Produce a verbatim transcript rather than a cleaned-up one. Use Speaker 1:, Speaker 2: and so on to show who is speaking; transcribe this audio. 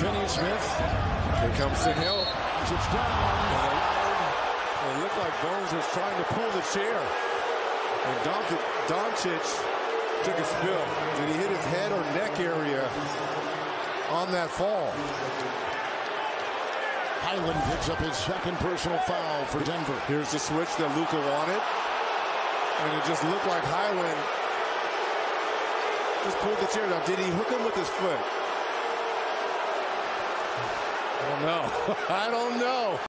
Speaker 1: Finney-Smith.
Speaker 2: Here comes the help.
Speaker 1: It's down.
Speaker 2: It looked like Bones was trying to pull the chair. And Doncic took a spill. Did he hit his head or neck area on that fall?
Speaker 1: Hyland picks up his second personal foul for Denver.
Speaker 2: Here's the switch that Luka wanted. And it just looked like Hyland just pulled the chair down. Did he hook him with his foot? I don't know. I don't know.